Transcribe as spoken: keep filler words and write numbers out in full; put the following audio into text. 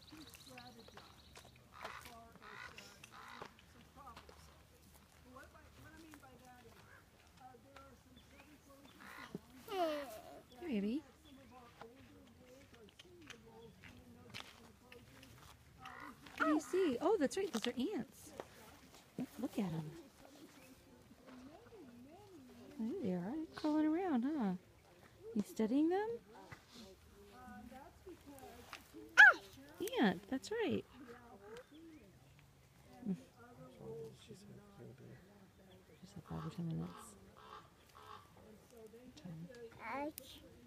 Maybe. What do you see? Oh, that's right. Those are ants. Look at them. There they are, crawling around, huh? You studying them? Ant, that's right. Just like five or ten minutes. Time.